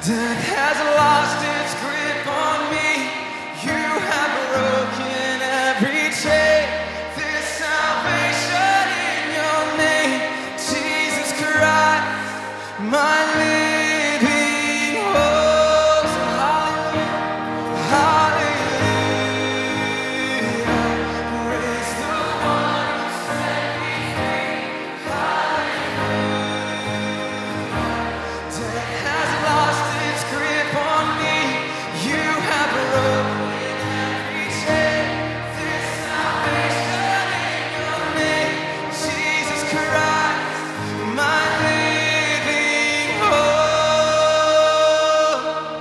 Death has lost its grip on me. You have broken every chain. There's salvation in your name, Jesus Christ, my living hope. So hallelujah, hallelujah. Praise the one who set me free. Hallelujah. Death has lost its grip on me. You have broken every chain. There's salvation in your name, Jesus Christ, my living hope.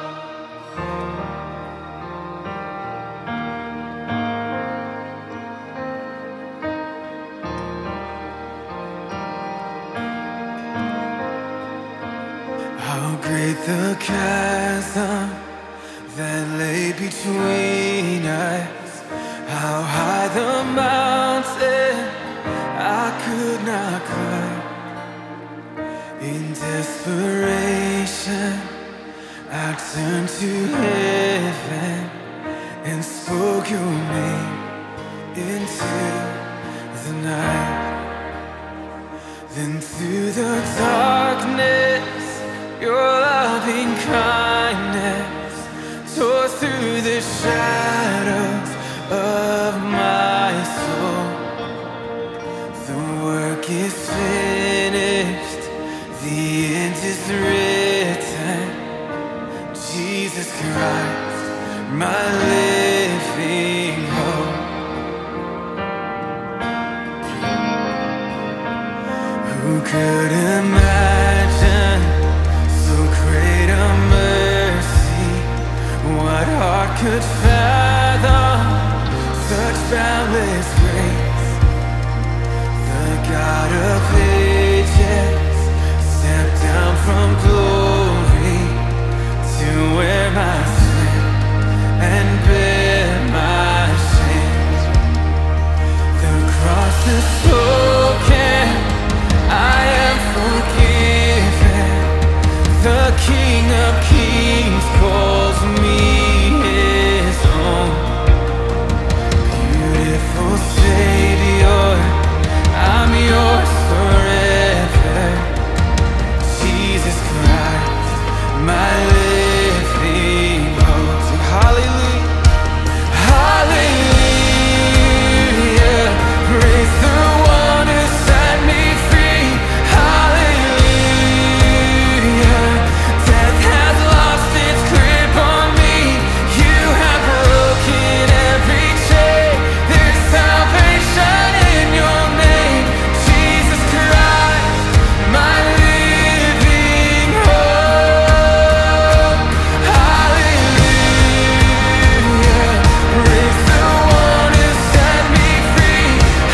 How great the chasm that lay between us. How high the mountain I could not climb. In desperation, I turned to heaven and spoke your name into the night. Then through the darkness, your loving kindness tore through the shadows of my soul. The work is finished, the end is written. Jesus Christ, my living hope. Who could imagine so great a mercy? What heart could fathom such boundless grace? The God of ages stepped down from glory to wear my sin and bear my shame. The cross is spoken, I am forgiven. The King of Kings calls me his own. Beautiful Savior, I'm yours forever. Jesus Christ, my living hope. So hallelujah, hallelujah. Praise the one who set me free. Hallelujah. Death has lost its grip on me. You have broken every chain. There's salvation in your name, Jesus Christ, my living hope. Hallelujah. Praise the one who set me free.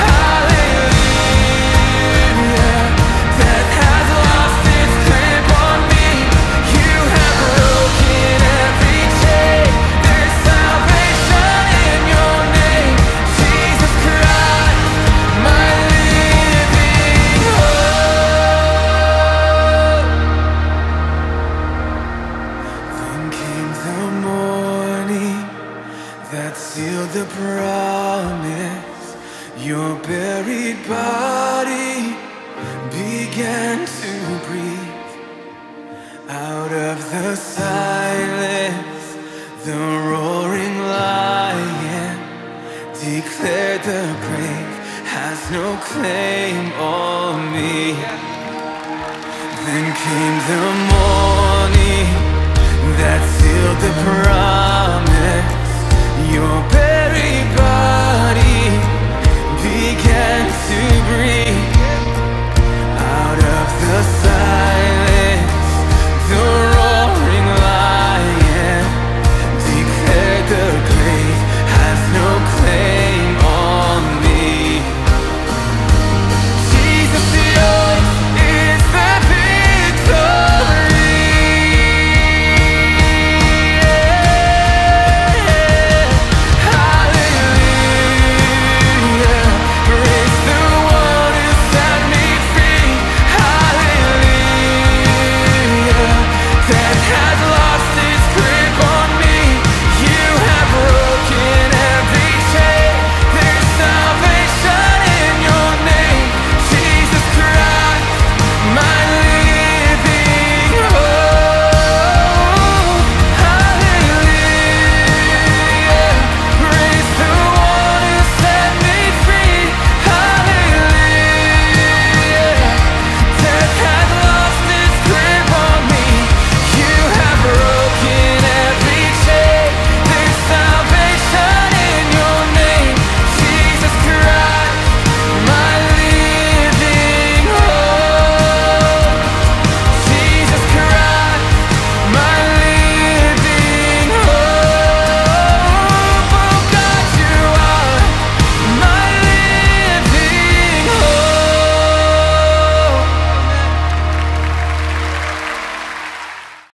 Hallelujah. Death has lost its grip on me. You have broken every chain. There's salvation in your name, Jesus Christ, my living hope. Then came the morning that sealed the promise. Your buried body began to breathe. Out of the silence, the roaring lion declared the grave has no claim on me. Then came the morning